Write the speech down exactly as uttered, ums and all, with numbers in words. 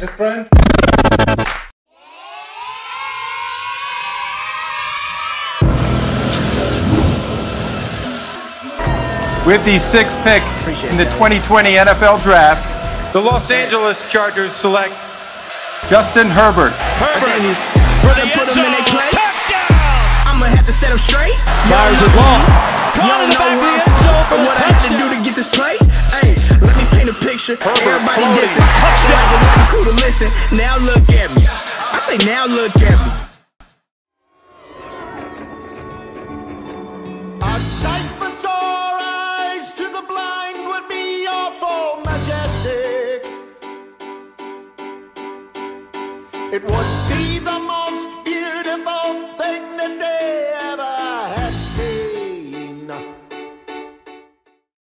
That's it, Brian? With the sixth pick in the twenty twenty N F L Draft, the Los Angeles Chargers select Justin Herbert. Herbert. Brother, put him in their place. I'ma have to set him straight. Fires the ball. You don't know where I'm from or what I had to do to get this play. Hey, let me paint a picture. Everybody dissing. Acting like it wasn't cool to listen. Now look at me. I say now look at me.